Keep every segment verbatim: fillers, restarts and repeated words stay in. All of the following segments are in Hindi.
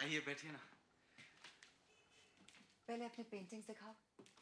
आइए बैठिए ना। पहले अपने पेंटिंग्स दिखाओ।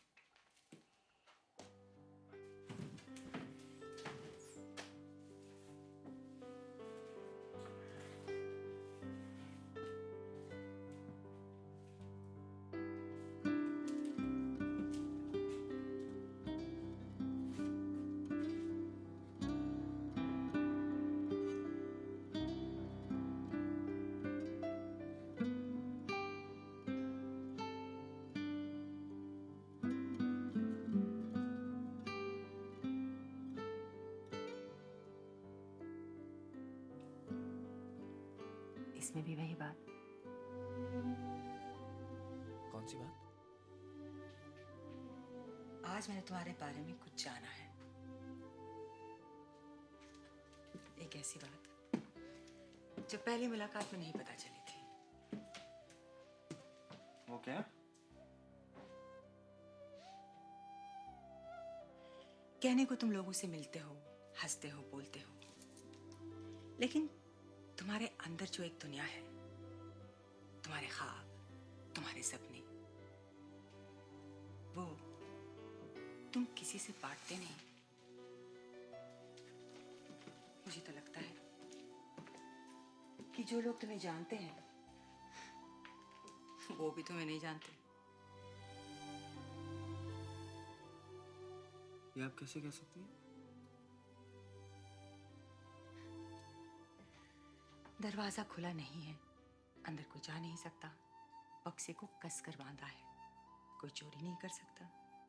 इसमें भी वही बात। कौन सी बात? आज मैंने तुम्हारे बारे में कुछ जाना है। एक ऐसी बात जो पहली मुलाकात में नहीं पता चली थी। वो क्या? कहने को तुम लोगों से मिलते हो, हंसते हो, बोलते हो, लेकिन तुम्हारे अंदर जो एक दुनिया है, तुम्हारे ख्वाब, तुम्हारे सपने, वो तुम किसी से बांटते नहीं। मुझे तो लगता है कि जो लोग तुम्हें जानते हैं वो भी तुम्हें नहीं जानते। ये आप कैसे कह सकती हैं? दरवाजा खुला नहीं है, अंदर कोई जा नहीं सकता। बक्से को कसकर बांधा है, कोई चोरी नहीं कर सकता।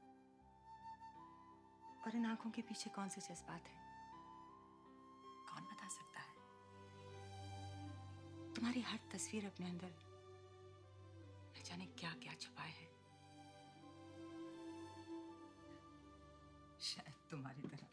और इन आंखों के पीछे कौन से जज्बात हैं, कौन बता सकता है? तुम्हारी हर तस्वीर अपने अंदर न जाने क्या क्या छुपाए है। शायद तुम्हारी तरह